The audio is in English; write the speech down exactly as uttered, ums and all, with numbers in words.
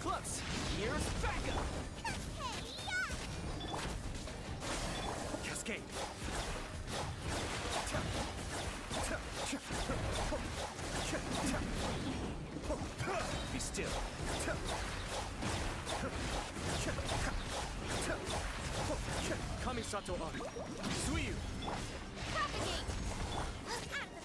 close. Here's backup. Cascade. Be still. Kamisato Ari. Suiyu. Propagate!